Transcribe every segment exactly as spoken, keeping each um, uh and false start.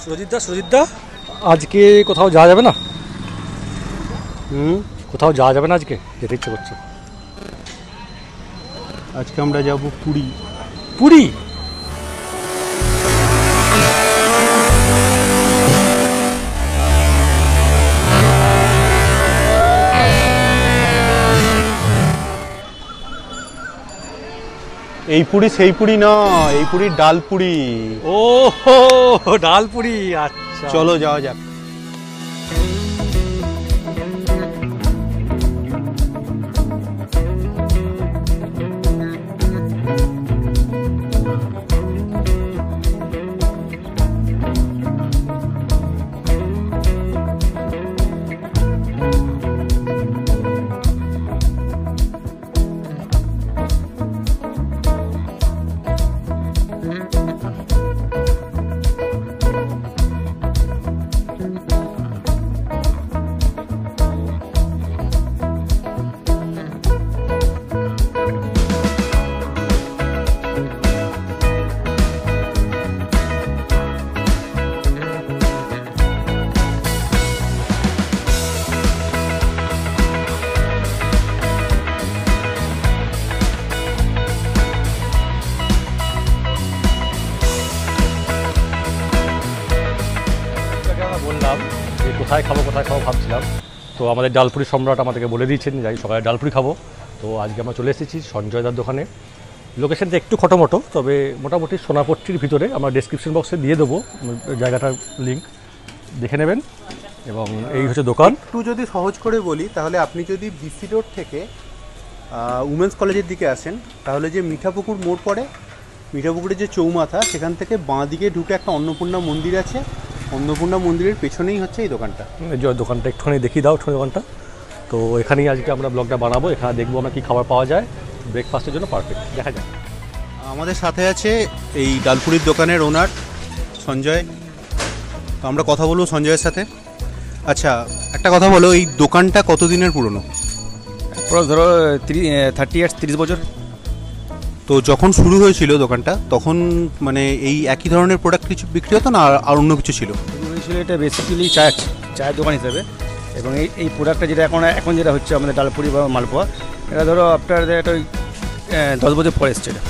সুরজিৎ দা সুরজিৎ দা আজকে কোথাও যাওয়া যাবে না? হুম, কোথাও যাওয়া যাবে না আজকে? যেতে ইচ্ছে করছে। আজকে আমরা যাব পুরী। পুরী? এই পুরি সেই পুরি না, এই পুরি ডাল পুরি। ও হো, ডাল পুরি। আচ্ছা চলো যাওয়া যাক। বললাম যে কোথায় খাবো কোথায় খাবো ভাবছিলাম, তো আমাদের ডালপুরি সম্রাট আমাদেরকে বলে দিয়েছেন যাই সকালে ডালপুরি খাবো। তো আজকে আমরা চলে এসেছি সঞ্জয়দার দোকানে। লোকেশনটা একটু খটোমটো, তবে মোটামুটি সোনাপট্টির ভিতরে। আমরা ডেসক্রিপশন বক্সে দিয়ে দেবো জায়গাটার লিঙ্ক, দেখে নেবেন। এবং এই হচ্ছে দোকান। একটু যদি সহজ করে বলি, তাহলে আপনি যদি বিসি রোড থেকে উমেন্স কলেজের দিকে আসেন, তাহলে যে মিঠাপুকুর মোড় পড়ে, মিঠাপুকুরের যে চৌমাথা, সেখান থেকে বাঁ দিকে ঢুকে একটা অন্নপূর্ণা মন্দির আছে। অন্নপূর্ণা মন্দিরের পেছনেই হচ্ছে এই দোকানটা। এই দোকানটা একটুখানি দেখিয়ে দাও, একটু দোকানটা। তো এখানেই আজকে আমরা ব্লগটা বানাবো। এখানে দেখবো আমরা কী খাবার পাওয়া যায় ব্রেকফাস্টের জন্য। পারফেক্ট, দেখা যায়। আমাদের সাথে আছে এই ডালপুরির দোকানের ওনার সঞ্জয়। তো আমরা কথা বলবো সঞ্জয়ের সাথে। আচ্ছা, একটা কথা বলো, এই দোকানটা কতদিনের পুরনো? পুরো ধরো থার্টি ইয়ার্স, তিরিশ বছর। তো যখন শুরু হয়েছিল দোকানটা, তখন মানে এই একই ধরনের প্রোডাক্ট কিছু বিক্রি হতো না, আর অন্য কিছু ছিল? শুরু হয়েছিল এটা বেসিক্যালি চা চায়ের দোকান হিসাবে। এবং এই এই প্রোডাক্টটা যেটা এখন এখন যেটা হচ্ছে আমাদের ডালপুরি বা মালপোয়া, এটা ধরো আপনার একটা ওই দশ বছর পরে এসছে এটা।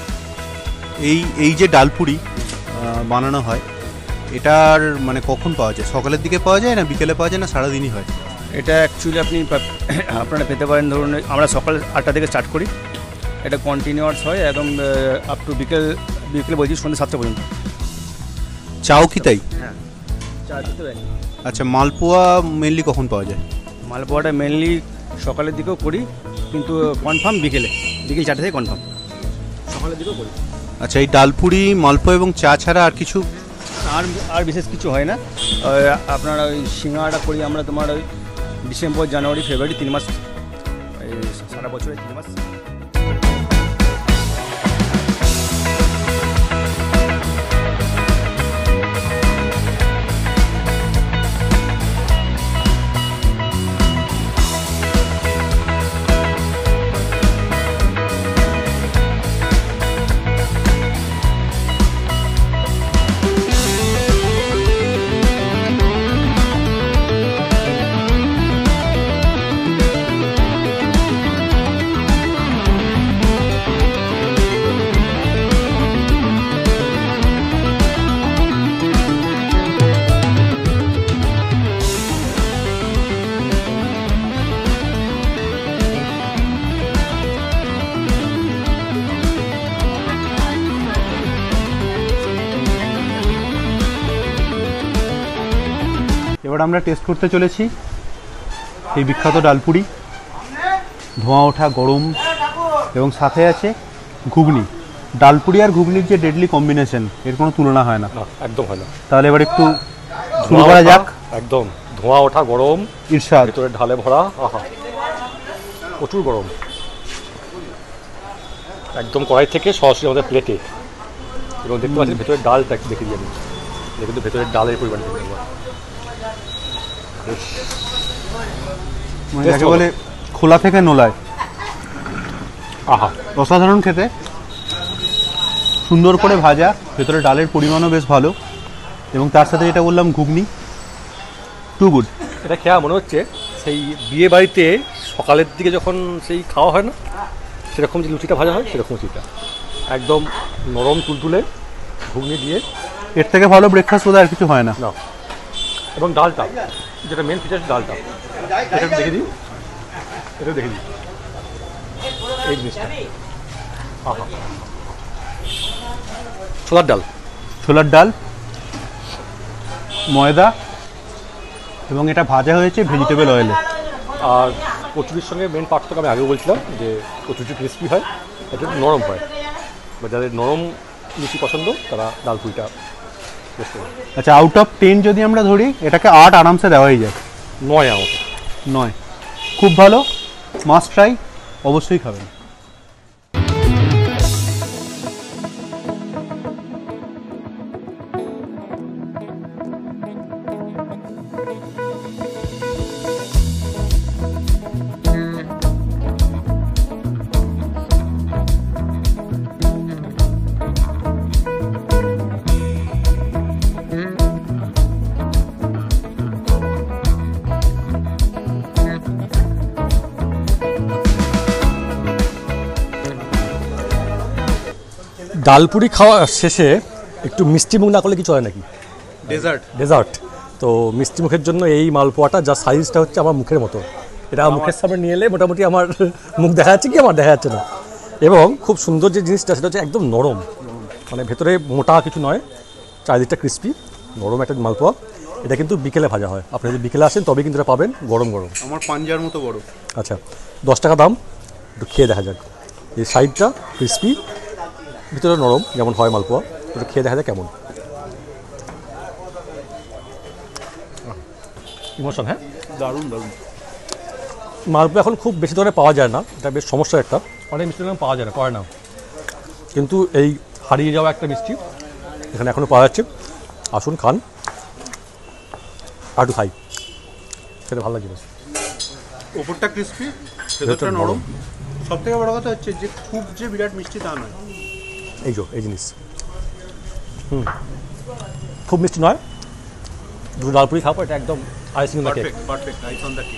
এই এই যে ডালপুরি বানানো হয়, এটার মানে কখন পাওয়া যায়? সকালের দিকে পাওয়া যায় না বিকেলে পাওয়া যায় না সারাদিনই হয়? এটা অ্যাকচুয়ালি আপনি আপনারা পেতে পারেন, ধরুন আমরা সকাল আটটা থেকে স্টার্ট করি, এটা কন্টিনিউয়াস হয় একদম আপ টু বিকেল বিকেল বলছি সন্ধ্যে সাতটা পর্যন্ত। চাও কি তাই? হ্যাঁ, চা দিতে পারি। আচ্ছা, মালপোয়া মেনলি কখন পাওয়া যায়? মালপোয়াটা মেনলি সকালের দিকেও করি, কিন্তু কনফার্ম বিকেলে, বিকেল চারটে থেকে কনফার্ম। সকালের দিকেও করি। আচ্ছা, এই ডালপুরি, মালপোয়া এবং চা ছাড়া আর কিছু? আর আর বিশেষ কিছু হয় না। আপনার ওই সিঙ্গাড়াটা করি আমরা তোমার ওই ডিসেম্বর, জানুয়ারি, ফেব্রুয়ারি, তিন মাস, এই সারা বছরে তিন মাস। এবার আমরা টেস্ট করতে চলেছি এই বিখ্যাত ডালপুরি। ধোঁয়া ওঠা গরম, এবং সাথে আছে ঘুগনি। ডালপুরি আর ঘুগনির যে ডেডলি কম্বিনেশন, এর কোনো তুলনা হয় না। একদম হয় না। তাহলে এবার একটু শুরু করা যাক। একদম ধোঁয়া ওঠা গরম, ইরশাদ, ভিতরে ঢালে ভরা। আহা, প্রচুর গরম। একদম কড়াই থেকে সরাসরি আমাদের প্লেটে। এবং দেখতে পাচ্ছি ভেতরে ডালটা দেখে দিয়ে দিচ্ছি, কিন্তু ভেতরে ডালের পরিমাণ মানে যাকে বলে খোলা থেকে নোলায়। আহা, অসাধারণ খেতে, সুন্দর করে ভাজা, ভেতরে ডালের পরিমাণও বেশ ভালো। এবং তার সাথে যেটা বললাম ঘুগনি, টু গুড। এটা খেয়া মনে হচ্ছে সেই বিয়ে বাড়িতে সকালের দিকে যখন সেই খাওয়া হয় না, সেরকম যে লুচিটা ভাজা হয় সেরকম লুচিটা, একদম নরম তুলতুলে ঘুগনি দিয়ে। এর থেকে ভালো ব্রেকফাস্ট বোধহয় আর কিছু হয় না। না, এবং ডালটা, যেটা মেন ফিচার ডালটা, এটা দেখে দিই, এটা দেখে দিই এই জিনিসটা। আহা, ছোলার ডাল, ছোলার ডাল, ময়দা, এবং এটা ভাজা হয়েছে ভেজিটেবল অয়েলে। আর কচুরির সঙ্গে মেন পার্থক্য আমি আগেও বলছিলাম যে কচুরি ক্রিস্পি হয়, এটা নরম হয়। বা যাদের নরম লুচি পছন্দ তারা ডাল পুরিটা টেস্ট করবে। আচ্ছা, আউট অফ টেন যদি আমরা ধরি, এটাকে আট আরামসে দেওয়াই যায়। নয় আমাকে নয়, খুব ভালো, মাস্ট ট্রাই, অবশ্যই খাবেন। ডালপুরি খাওয়া শেষে একটু মিষ্টি মুখ না করলে কি চলে নাকি? Dessert dessert. তো মিষ্টি মুখের জন্য এই মালপোয়াটা, যা সাইজটা হচ্ছে আমার মুখের মতো, এটা মুখের সামনে নিয়ে এলে মোটামুটি আমার মুখ দেখা যাচ্ছে কি আমার দেখা যাচ্ছে না। এবং খুব সুন্দর যে জিনিসটা সেটা হচ্ছে একদম নরম, মানে ভেতরে মোটা কিছু নয়, চারিদিকটা ক্রিস্পি নরম একটা মালপোয়া। এটা কিন্তু বিকেলে ভাজা হয়, আপনি যদি বিকেলে আসেন তবে কিন্তু এটা পাবেন গরম গরম। আমার পাঞ্জার মতো বড়। আচ্ছা, দশ টাকা দাম, একটু খেয়ে দেখা যাক। এই সাইডটা ক্রিস্পি, ভিতরে নরম যেমন হয় মালপোয়া, একটু খেয়ে দেখা যায় কেমন। ইমোশন, হ্যাঁ, দারুণ দারুণ। মালপোয়া এখন খুব বেশি ধরনের পাওয়া যায় না, এটা বেশ সমস্যা একটা, অনেক মিষ্টি দোকানে পাওয়া যায় না, করে না। কিন্তু এই হারিয়ে যাওয়া একটা মিষ্টি এখানে এখনও পাওয়া যাচ্ছে। আসুন খান, আর একটু খাই, সেটা ভালো লাগবে। ওপরটা ক্রিস্পি, ভেতরটা নরম। সব থেকে বড় কথা হচ্ছে যে খুব যে বিরাট মিষ্টি তা নয়। এই যো এই জিনিস, হুম, খুব মিষ্টি নয়। দুটো ডালপুরি খাবো, এটা একদম icing on the cake. Perfect perfect ice on the cake.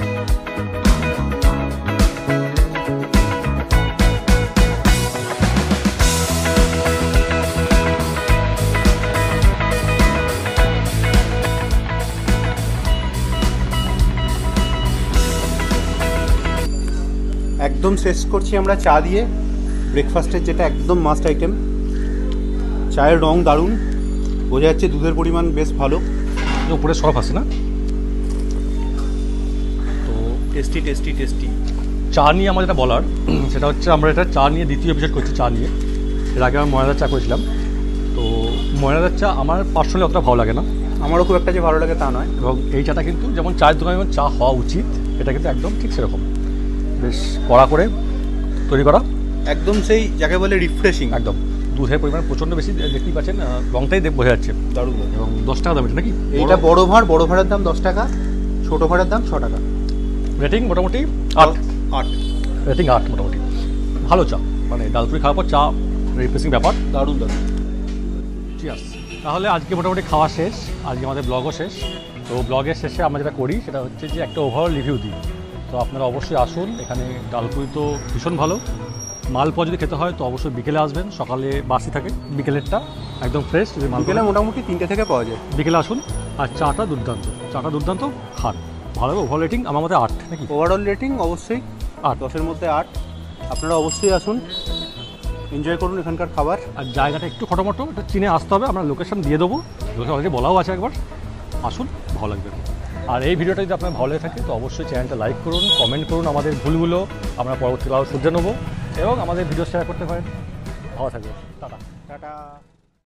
একদম শেষ করছি আমরা চা দিয়ে, ব্রেকফাস্টের যেটা একদম মাস্ট আইটেম। চায়ের রং দারুণ, বোঝা যাচ্ছে দুধের পরিমাণ বেশ ভালো, উপরে সরফ আছে না। তো টেস্টি টেস্টি টেস্টি। চা নিয়ে আমার যেটা বলার সেটা হচ্ছে, আমরা এটা চা নিয়ে দ্বিতীয় এপিসোড করছি চা নিয়ে। এর আগে আমি ময়দার চা করেছিলাম, তো ময়দার চা আমার পার্সোনালি অতটা ভালো লাগে না, আমারও খুব একটা যে ভালো লাগে তা নয়। এবং এই চাটা কিন্তু যেমন চায়ের দোকানে যেমন চা হওয়া উচিত, এটা কিন্তু একদম ঠিক সেরকম, বেশ কড়া করে তৈরি করা, একদম সেই যাকে বলে রিফ্রেশিং। একদম দুধের পরিমাণ প্রচণ্ড বেশি, দেখতেই পাচ্ছেন, রংটাই দেখ বোঝা যাচ্ছে। দারুণ। এবং দশ টাকা দাম এটা নাকি? এইটা বড় ভাঁড়, বড় ভাঁড়ের দাম দশ টাকা, ছোটো ভাঁড়ের দাম ছ টাকা। রেটিং মোটামুটি আট আট রেটিং আট মোটামুটি ভালো চা, মানে ডালপুরি খাওয়ার পর চা রিফ্রেশিং ব্যাপার, দারুণ দারুণ। চিয়ার্স। তাহলে আজকে মোটামুটি খাওয়া শেষ, আজকে আমাদের ব্লগও শেষ। তো ব্লগের শেষে আমরা যেটা করি সেটা হচ্ছে যে একটা ওভারঅল রিভিউ দিই। তো আপনারা অবশ্যই আসুন, এখানে ডালপুরি তো ভীষণ ভালো। মালপোয়া যদি খেতে হয় তো অবশ্যই বিকেলে আসবেন, সকালে বাসি থাকে, বিকেলেরটা একদম ফ্রেশ। যদি বিকেলে মোটামুটি তিনটে থেকে পাওয়া যায়, বিকেলে আসুন। আর চাটা দুর্দান্ত, চাটা দুর্দান্ত, খান ভালো। ওভারঅল রেটিং আমার মধ্যে আট নাকি? ওভারঅল রেটিং অবশ্যই আট, দশের মধ্যে আট। আপনারা অবশ্যই আসুন, এনজয় করুন এখানকার খাবার। আর জায়গাটা একটু খটোমটো, এটা চিনে আসতে হবে, আমরা লোকেশন দিয়ে দেবো, লোকেশন অলরেডি বলাও আছে একবার, আসুন ভালো লাগবে। আর এই ভিডিওটা যদি আপনার ভালো লেগে থাকে তো অবশ্যই চ্যানেলটা লাইক করুন, কমেন্ট করুন, আমাদের ভুলগুলো আমরা পরবর্তীকালে শুধরে নেবো, এবং আমাদের ভিডিও শেয়ার করতে পারেন। ভালো থাকবে, টাটা টাটা।